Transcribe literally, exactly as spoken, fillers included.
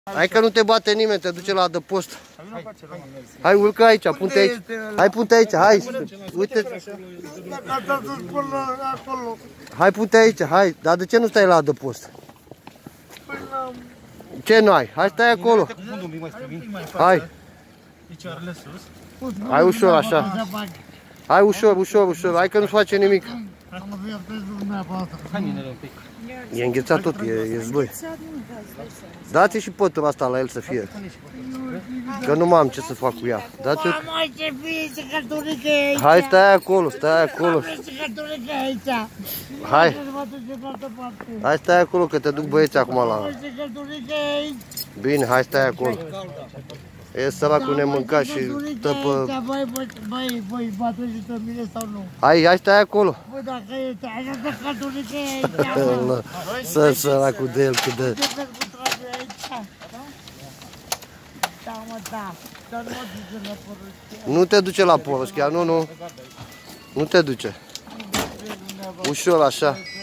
Hai că nu te bate nimeni, te duce la adăpost. Hai, urcă aici, pun-te aici. Hai, pun-te aici, hai. Uite. Hai, pun-te aici, hai. Dar de ce nu stai la adăpost? Ce nu ai? Hai, stai acolo. Hai. Hai ușor, așa. Hai ușor, ușor, ușor. Hai că nu-ți face nimic. E înghețat tot, e, e zboi. Dați și pătura asta la el să fie. Că nu mai am ce să fac cu ea. Dați-o. Hai, stai acolo, stai acolo. Hai. Hai, stai acolo că te duc băieți acum la... Bine, hai, stai acolo. E săracul nemâncat și tăpă... Băi, băi, bate și pe mine sau nu? Hai, hai, stai acolo. Băi, dacă este, așa să catolică aici. Să săracul de el cât de... Da, mă, da. Dar nu mă duce la Poroschia. Nu te duce la Poroschia, nu, nu. Nu te duce. Ușor, așa.